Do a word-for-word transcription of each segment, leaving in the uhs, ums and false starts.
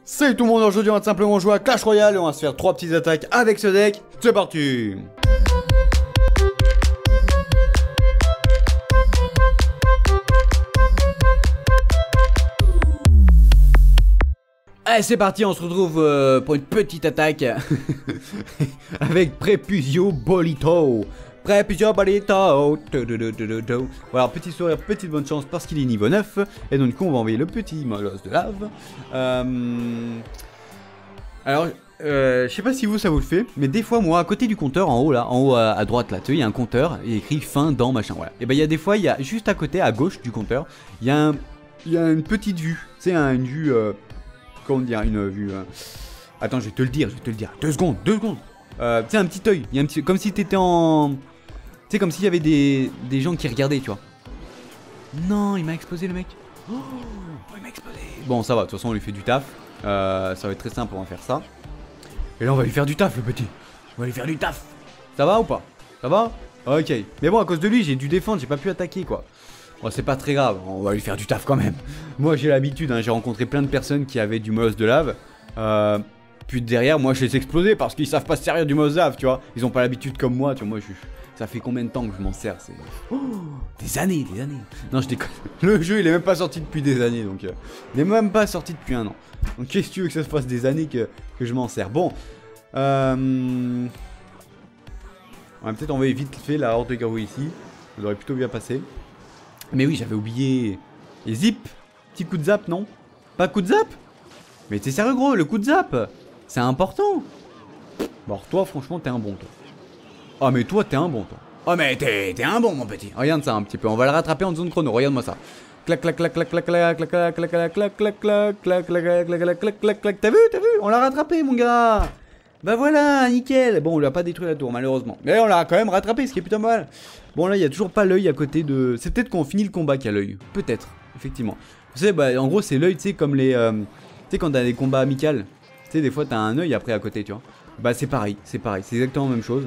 Salut tout le monde, aujourd'hui on va simplement jouer à Clash Royale et on va se faire trois petites attaques avec ce deck. C'est parti. Allez c'est parti, on se retrouve euh, pour une petite attaque avec Prépuzio Bolito. Prépuzio Bolito. Voilà, petit sourire, petite bonne chance parce qu'il est niveau neuf. Et donc on va envoyer le petit molosse de lave. euh... Alors euh, je sais pas si vous ça vous le fait, mais des fois moi à côté du compteur en haut là, en haut à, à droite là, tu sais, il y a un compteur, il est écrit fin dans machin, voilà. Et ben il y a des fois, il y a juste à côté, à gauche du compteur, il y a un, il y a une petite vue, c'est un, une vue, euh, comment dire, une vue, euh... attends je vais te le dire, je vais te le dire, deux secondes, deux secondes, euh, tu sais un petit œil, il y a un petit, comme si t'étais en, tu sais comme s'il y avait des, des gens qui regardaient, tu vois. Non, il m'a explosé le mec. Oh, il m'a explosé. Bon ça va, de toute façon on lui fait du taf, euh, ça va être très simple, on va faire ça. Et là on va lui faire du taf le petit. On va lui faire du taf. Ça va ou pas? Ça va? Ok. Mais bon à cause de lui j'ai dû défendre, j'ai pas pu attaquer quoi. Bon c'est pas très grave, on va lui faire du taf quand même. Moi j'ai l'habitude, hein, j'ai rencontré plein de personnes qui avaient du molosse de lave. Euh, puis derrière moi je les ai explosés parce qu'ils savent pas se servir du molosse de lave, tu vois. Ils ont pas l'habitude comme moi, tu vois, moi je... Ça fait combien de temps que je m'en sers? C'est... Oh, des années, des années. Non je déconne. Le jeu il est même pas sorti depuis des années donc... Euh, il est même pas sorti depuis un an. Donc qu'est-ce que tu veux que ça se fasse des années que, que je m'en sers? Bon. Euh... On va peut-être envoyer vite fait la horde de gargouilles ici. Ça devrait plutôt bien passer. Mais oui j'avais oublié... Et zip. Petit coup de zap non? Pas coup de zap? Mais t'es sérieux gros, le coup de zap c'est important. Bon alors, toi franchement t'es un bon toi. Oh mais toi t'es un bon toi. Oh mais t'es un bon mon petit. Regarde ça un petit peu, on va le rattraper en zone chrono, regarde-moi ça. Clac clac clac clac clac clac clac clac clac clac clac clac clac clac clac clac clac clac clac clac. T'as vu, t'as vu, on l'a rattrapé mon gars. Bah voilà, nickel. Bon on lui a pas détruit la tour malheureusement, mais on l'a quand même rattrapé, ce qui est plutôt mal. Bon là il y a toujours pas l'œil à côté de... C'est peut-être qu'on finit le combat qu'il y a l'œil. Peut-être, effectivement. Vous savez, bah en gros c'est l'œil, tu sais, comme les... Tu sais quand t'as des combats amicaux, tu sais des fois t'as un œil après à côté, tu vois. Bah c'est pareil, c'est pareil, c'est exactement la même chose.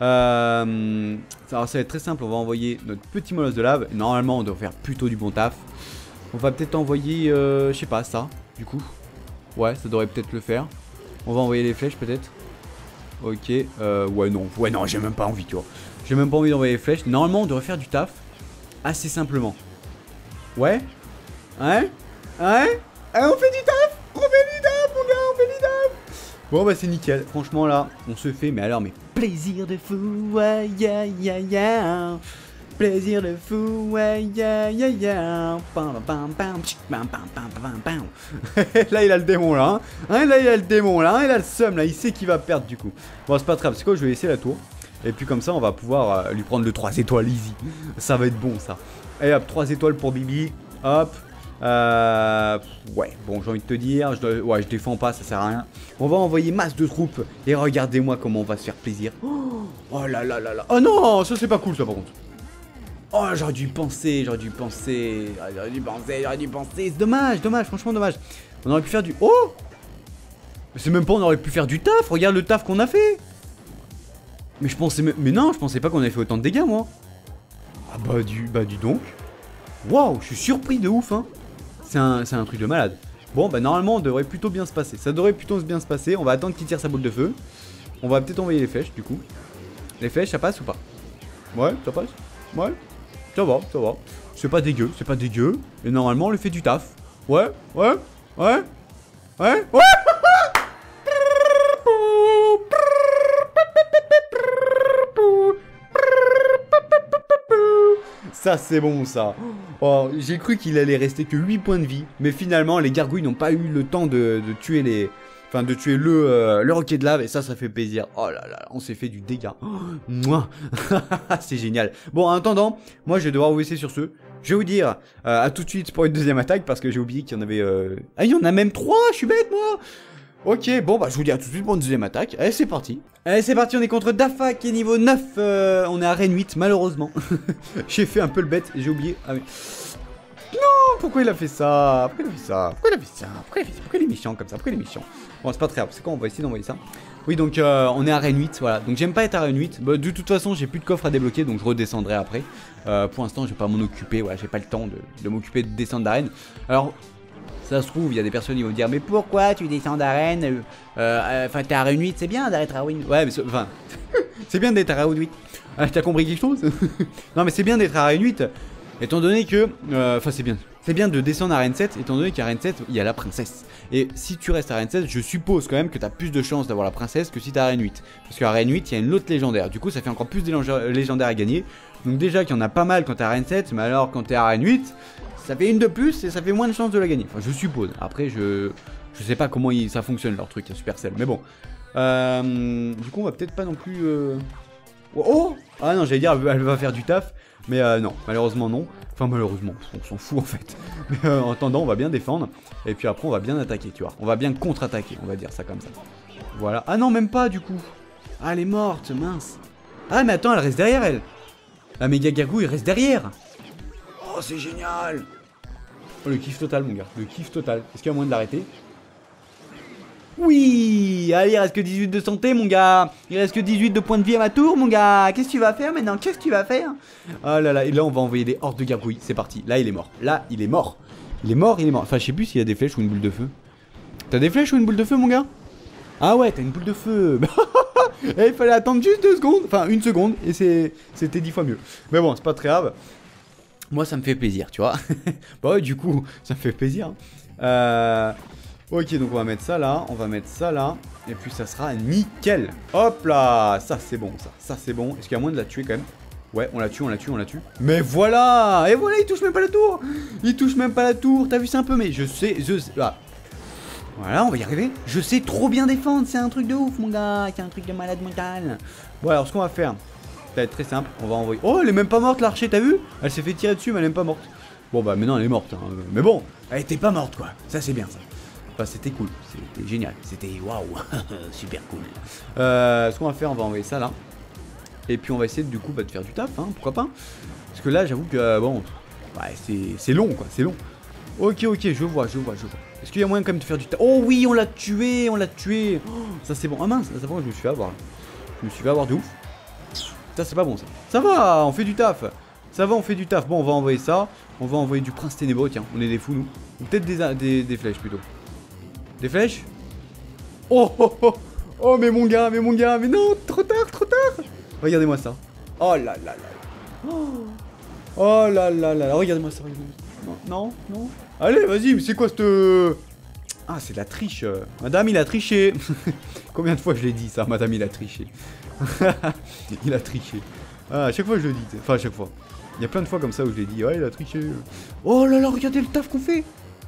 Euh, alors ça va être très simple, on va envoyer notre petit molosse de lave. Normalement on doit faire plutôt du bon taf. On va peut-être envoyer, euh, je sais pas, ça, du coup. Ouais, ça devrait peut-être le faire. On va envoyer les flèches peut-être. Ok, euh, ouais non, ouais non, j'ai même pas envie, tu vois. J'ai même pas envie d'envoyer les flèches. Normalement on devrait faire du taf assez simplement. Ouais. Ouais. Ouais. Eh, on fait du taf. On fait du taf mon gars, on fait du taf. Bon bah c'est nickel, franchement là, on se fait, mais alors mais plaisir de fou, ouais, yeah, yeah, yeah. Plaisir de fou, ouais, yeah, yeah, yeah. Pam, pam, pam, pam, pam, pam, pam, pam. Là il a le démon là, hein. Hein, là il a le démon là, hein, il a le seum là, il sait qu'il va perdre du coup. Bon c'est pas très grave, c'est quoi, je vais laisser la tour. Et puis comme ça on va pouvoir euh, lui prendre le trois étoiles easy. Ça va être bon ça. Et hop, trois étoiles pour Bibi, hop. Euh... Ouais, bon j'ai envie de te dire, je dois... ouais je défends pas, ça sert à rien. On va envoyer masse de troupes et regardez-moi comment on va se faire plaisir. Oh, oh là là là là. Oh non, ça c'est pas cool ça par contre. Oh j'aurais dû penser, j'aurais dû penser, j'aurais dû penser, j'aurais dû penser. C'est dommage, dommage, franchement dommage. On aurait pu faire du... Oh, c'est même pas on aurait pu faire du taf, regarde le taf qu'on a fait. Mais je pensais... Mais non, je pensais pas qu'on avait fait autant de dégâts moi. Ah bah du... Bah du donc. Waouh, je suis surpris de ouf hein. C'est un, un truc de malade. Bon bah normalement on devrait plutôt bien se passer. Ça devrait plutôt bien se passer. On va attendre qu'il tire sa boule de feu. On va peut-être envoyer les flèches du coup. Les flèches ça passe ou pas? Ouais ça passe. Ouais. Ça va, ça va. C'est pas dégueu, c'est pas dégueu. Et normalement on lui fait du taf. Ouais, ouais, ouais. Ouais, ouais. Ça c'est bon ça. Oh, j'ai cru qu'il allait rester que huit points de vie. Mais finalement les gargouilles n'ont pas eu le temps de, de tuer les... Enfin de tuer le, euh, le roquet de lave. Et ça ça fait plaisir. Oh là là, on s'est fait du dégât. Oh, moi. C'est génial. Bon en attendant, moi je vais devoir vous laisser sur ce. Je vais vous dire euh, à tout de suite pour une deuxième attaque. Parce que j'ai oublié qu'il y en avait... Euh... Ah il y en a même trois, je suis bête moi. Ok, bon bah je vous dis à tout de suite pour une deuxième attaque. Allez c'est parti. Allez c'est parti, on est contre Dafa qui est niveau neuf. euh, On est à Reine huit malheureusement. J'ai fait un peu le bête, j'ai oublié. Ah oui. Non, pourquoi il a fait ça? Pourquoi il a fait ça? Pourquoi il a fait ça? Pourquoi il, a fait ça pourquoi il est méchant comme ça? Pourquoi il est méchant? Bon c'est pas très grave, c'est quoi, on va essayer d'envoyer ça. Oui donc euh, on est à Reine huit, voilà. Donc j'aime pas être à Reine huit. Bah, de toute façon j'ai plus de coffre à débloquer, donc je redescendrai après. euh, Pour l'instant je vais pas m'en occuper, voilà, j'ai pas le temps de, de m'occuper de descendre d'arène. Alors Ça se trouve, il y a des personnes qui vont me dire mais pourquoi tu descends d'arène? Enfin, euh, euh, t'es à arène huit, c'est bien d'être à arène huit. Ouais, mais enfin, c'est bien d'être à arène huit. Ah, t'as compris quelque chose? Non, mais c'est bien d'être à arène huit, étant donné que, enfin, euh, c'est bien. C'est bien de descendre à arène sept, étant donné qu'à arène sept, il y a la princesse. Et si tu restes à arène sept, je suppose quand même que t'as plus de chances d'avoir la princesse que si t'es à arène huit. Parce qu'à arène huit, il y a une autre légendaire. Du coup, ça fait encore plus de légendaires à gagner. Donc déjà qu'il y en a pas mal quand t'es à arène sept, mais alors quand t'es à arène huit, ça fait une de plus et ça fait moins de chances de la gagner. Enfin, je suppose. Après, je je sais pas comment il, ça fonctionne leur truc à Supercell. Mais bon. Euh, du coup, on va peut-être pas non plus... Euh... Oh! Ah non, j'allais dire, elle va faire du taf. Mais euh, non, malheureusement non. Enfin malheureusement, on s'en fout en fait. Mais euh, en attendant, on va bien défendre. Et puis après, on va bien attaquer, tu vois. On va bien contre-attaquer, on va dire ça comme ça. Voilà. Ah non, même pas du coup. Ah, elle est morte, mince. Ah mais attends, elle reste derrière elle. La méga gargouille reste derrière. Oh, c'est génial. Oh, le kiff total, mon gars. Le kiff total. Est-ce qu'il y a moyen de l'arrêter? Oui. Allez, il reste que dix-huit de santé, mon gars. Il reste que dix-huit de points de vie à ma tour, mon gars. Qu'est-ce que tu vas faire maintenant? Qu'est-ce que tu vas faire? Oh là là. Et là, on va envoyer des hordes de gargouilles. C'est parti. Là, il est mort. Là, il est mort. Il est mort, il est mort. Enfin, je sais plus s'il y a des flèches ou une boule de feu. T'as des flèches ou une boule de feu, mon gars? Ah ouais, t'as une boule de feu. Et il fallait attendre juste deux secondes. Enfin, une seconde. Et c'était dix fois mieux. Mais bon, c'est pas très grave. Moi, ça me fait plaisir, tu vois. Bah ouais, du coup, ça me fait plaisir. Euh... Ok, donc on va mettre ça là, on va mettre ça là, et puis ça sera nickel. Hop là, ça c'est bon, ça, ça c'est bon. Est-ce qu'il y a moyen de la tuer quand même? Ouais, on la tue, on la tue, on la tue. Mais voilà. Et voilà, il touche même pas la tour. Il touche même pas la tour, t'as vu ça un peu? Mais je sais, je sais, ah. Voilà, on va y arriver. Je sais trop bien défendre, c'est un truc de ouf mon gars, c'est un truc de malade mental. Bon alors, ce qu'on va faire, ça va être très simple, on va envoyer... Oh, elle est même pas morte l'archer, t'as vu? Elle s'est fait tirer dessus, mais elle est même pas morte. Bon bah maintenant elle est morte, hein. Mais bon, elle était pas morte quoi, ça c'est bien ça. Enfin, c'était cool, c'était génial, c'était waouh, super cool. Euh, ce qu'on va faire, on va envoyer ça là. Et puis on va essayer du coup bah, de faire du taf, hein, pourquoi pas. Parce que là j'avoue que euh, bon, ouais, c'est long quoi, c'est long. Ok, ok, je vois, je vois, je vois. Est-ce qu'il y a moyen quand même de faire du taf? Oh oui, on l'a tué, on l'a tué. Oh, ça c'est bon, ah mince, ça va, je me suis fait avoir là. Je me suis fait avoir de ouf. Ça c'est pas bon ça. Ça va, on fait du taf. Ça va, on fait du taf. Bon, on va envoyer ça. On va envoyer du prince ténébreux, tiens, on est des fous nous. Ou peut-être des, des, des flèches plutôt. Des flèches? Oh, oh, oh, oh, mais mon gars, mais mon gars, mais non, trop tard, trop tard. Regardez-moi ça. Oh là là là. Oh, oh là là là. Regardez-moi ça, regardez-moi ça. Non, non, non. Allez, vas-y, mais c'est quoi cette... Ah, c'est de la triche. Madame, il a triché. Combien de fois je l'ai dit ça? Madame, il a triché. Il a triché. Ah, à chaque fois je le dis. Enfin, à chaque fois. Il y a plein de fois comme ça où je l'ai dit. Ouais, il a triché. Oh là là, regardez le taf qu'on fait.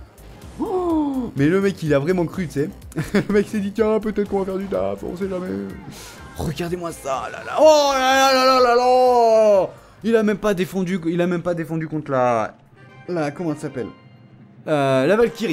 Oh, mais le mec il a vraiment cru, tu sais. Le mec s'est dit tiens peut-être qu'on va faire du taf, on sait jamais. Regardez-moi ça là là. Oh là là là là là là. Il a même pas défendu, il a même pas défendu contre la, la comment ça s'appelle, euh, la Valkyrie.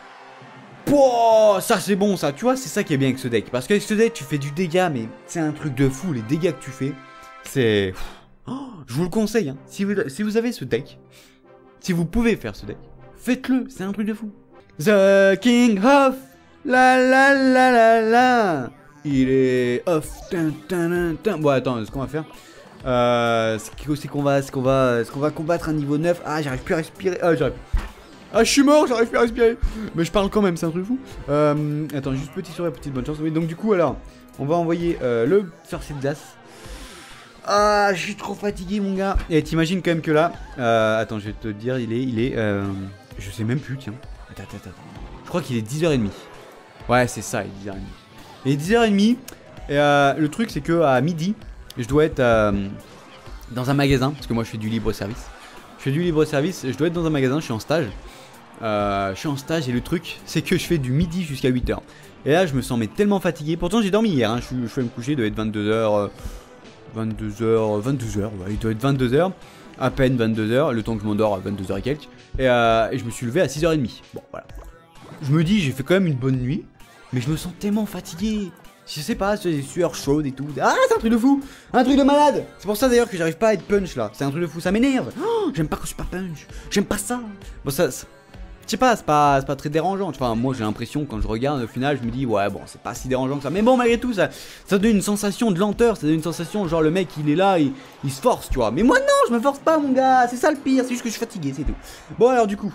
Oh, ça c'est bon ça, tu vois, c'est ça qui est bien avec ce deck. Parce qu'avec ce deck tu fais du dégât, mais c'est un truc de fou, les dégâts que tu fais. C'est... Oh, je vous le conseille, hein. Si vous, si vous avez ce deck, si vous pouvez faire ce deck, faites-le, c'est un truc de fou. The King of la la la la la. Il est off. Tin, tin, tin. Bon attends, ce qu'on va faire, euh, c'est qu'on va, ce qu'on va, ce qu'on va combattre un niveau neuf. Ah, j'arrive plus à respirer. Ah, j'arrive. Ah, je suis mort, j'arrive plus à respirer. Mais je parle quand même, c'est un truc fou. Euh, attends, juste petit sourire, petite bonne chance. Oui, donc du coup alors, on va envoyer euh, le sorcier de glace. Ah, je suis trop fatigué mon gars. Et t'imagines quand même que là, euh, attends, je vais te dire, il est, il est, euh, je sais même plus, tiens. Attends, attends, attends. Je crois qu'il est dix heures trente. Ouais, c'est ça, il est dix heures trente. Il est dix heures trente. Et euh, le truc, c'est que à midi, je dois être euh, dans un magasin. Parce que moi, je fais du libre service. Je fais du libre service. Je dois être dans un magasin. Je suis en stage. Euh, je suis en stage. Et le truc, c'est que je fais du midi jusqu'à huit heures. Et là, je me sens mais tellement fatigué. Pourtant, j'ai dormi hier. Hein. Je, je vais me coucher. Il doit être vingt-deux heures. Euh, vingt-deux heures. vingt-deux heures. Ouais, il doit être vingt-deux heures. À peine vingt-deux heures. Le temps que je m'endors à vingt-deux heures et quelques. Et, euh, et je me suis levé à six heures trente. Bon, voilà. Je me dis, j'ai fait quand même une bonne nuit. Mais je me sens tellement fatigué. Je sais pas, c'est des sueurs chaudes et tout. Ah, c'est un truc de fou. Un truc de malade. C'est pour ça d'ailleurs que j'arrive pas à être punch là. C'est un truc de fou, ça m'énerve. Oh, j'aime pas que je suis pas punch. J'aime pas ça. Bon, ça... ça... Je sais pas, c'est pas, pas très dérangeant. Enfin, moi j'ai l'impression quand je regarde au final, je me dis ouais bon c'est pas si dérangeant que ça. Mais bon malgré tout ça, ça donne une sensation de lenteur, ça donne une sensation genre le mec il est là, il, il se force tu vois. Mais moi non, je me force pas mon gars, c'est ça le pire, c'est juste que je suis fatigué, c'est tout. Bon alors du coup,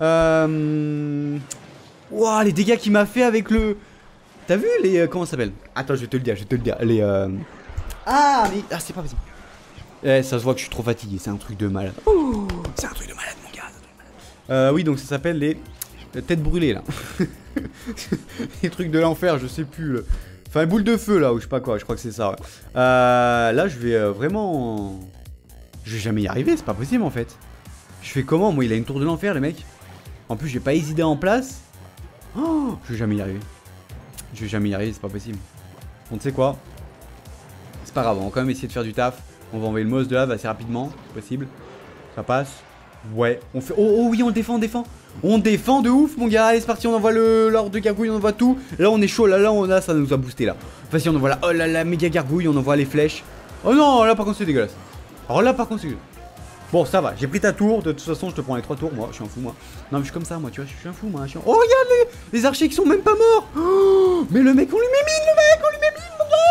Euh... Ouah, les dégâts qu'il m'a fait avec le... T'as vu les... Euh, comment ça s'appelle? Attends, je vais te le dire, je vais te le dire. Les... Euh... Ah, mais... Ah, c'est pas possible. Eh, ça se voit que je suis trop fatigué, c'est un truc de malade. Oh, c'est un truc de malade, mon gars. Euh, oui, donc ça s'appelle les... les têtes brûlées, là. Les trucs de l'enfer, je sais plus. Le... Enfin, boule de feu, là, ou je sais pas quoi, je crois que c'est ça. Ouais. Euh, là, je vais euh, vraiment... Je vais jamais y arriver, c'est pas possible, en fait. Je fais comment? Moi, il a une tour de l'enfer, le mec. En plus, j'ai pas les idées en place. Oh, je vais jamais y arriver. Je vais jamais y arriver, c'est pas possible. Bon, tu sais quoi? C'est pas grave, on va quand même essayer de faire du taf. On va envoyer le mousse de lave assez rapidement, c'est possible. Ça passe. Ouais, on fait... Oh, oh oui, on le défend, on défend. On défend de ouf, mon gars. Allez, c'est parti, on envoie le l'ordre de gargouille, on envoie tout. Là, on est chaud, là, là, on a, ça nous a boosté, là. Enfin, si, on envoie la... Oh là là, méga gargouille, on envoie les flèches. Oh non, là, par contre, c'est dégueulasse. Alors là, par contre, c'est dégueulasse. Bon, ça va, j'ai pris ta tour. De toute façon, je te prends les trois tours, moi. Je suis un fou, moi. Non, mais je suis comme ça, moi, tu vois, je suis un fou, moi. Je suis un... Oh, regarde les... les archers qui sont même pas morts. Oh, mais le mec, on lui met mine, le mec, on lui met mine.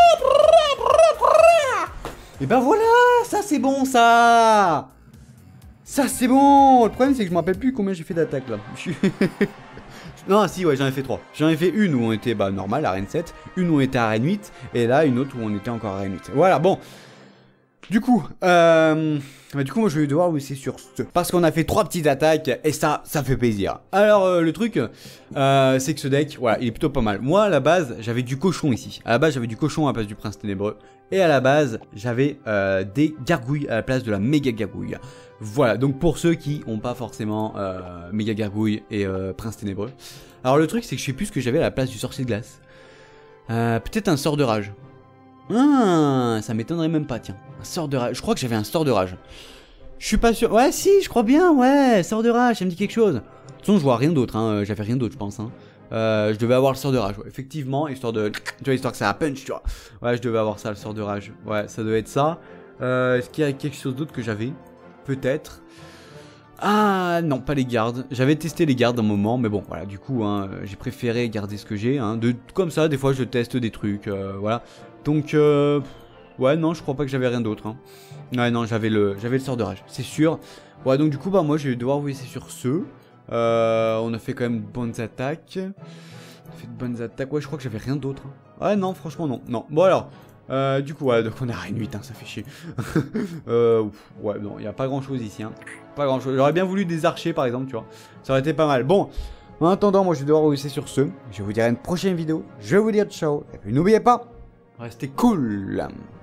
Et ben voilà, ça c'est bon, ça. Ça c'est bon. Le problème c'est que je me rappelle plus combien j'ai fait d'attaques là. Non si ouais j'en ai fait trois. J'en ai fait une où on était bah normal, arène sept, une où on était arène huit, et là une autre où on était encore arène huit. Voilà bon. Du coup, euh... bah, du coup moi je vais devoir vous laisser sur ce. Parce qu'on a fait trois petites attaques et ça, ça fait plaisir. Alors euh, le truc, euh, c'est que ce deck, voilà, il est plutôt pas mal. Moi à la base, j'avais du cochon ici. À la base j'avais du cochon à la place du prince ténébreux. Et à la base, j'avais euh, des gargouilles à la place de la méga gargouille. Voilà, donc pour ceux qui n'ont pas forcément euh, méga gargouille et euh, prince ténébreux. Alors le truc c'est que je sais plus ce que j'avais à la place du sorcier de glace. Euh, Peut-être un sort de rage. Ah, ça m'étonnerait même pas, tiens. Un sort de rage. Je crois que j'avais un sort de rage. Je suis pas sûr. Ouais, si, je crois bien, ouais. Sort de rage, ça me dit quelque chose. De toute façon, je vois rien d'autre, hein. J'avais rien d'autre, je pense, hein. Euh, je devais avoir le sort de rage, ouais. Effectivement, histoire de... Tu vois, histoire que ça a punch, tu vois. Ouais, je devais avoir ça, le sort de rage. Ouais, ça devait être ça. Euh, Est-ce qu'il y a quelque chose d'autre que j'avais? Peut-être. Ah, non, pas les gardes. J'avais testé les gardes un moment, mais bon, voilà, du coup, hein, j'ai préféré garder ce que j'ai, hein. De, comme ça, des fois, je teste des trucs, euh, voilà. Donc, euh... ouais, non, je crois pas que j'avais rien d'autre, hein. Ouais, non, j'avais le, j'avais le sort de rage, c'est sûr. Ouais, donc du coup, bah, moi, je vais devoir vous laisser sur ce. Euh, on a fait quand même de bonnes attaques. On a fait de bonnes attaques. Ouais, je crois que j'avais rien d'autre, hein. Ouais, non, franchement, non. Non, bon, alors... Euh, du coup, ouais, donc on est à arène huit, hein, ça fait chier. euh, ouais, non, il n'y a pas grand chose ici, hein. Pas grand chose. J'aurais bien voulu des archers, par exemple, tu vois. Ça aurait été pas mal. Bon, en attendant, moi, je vais devoir vous laisser sur ce. Je vais vous dire à une prochaine vidéo. Je vais vous dire ciao. Et puis, n'oubliez pas, restez cool.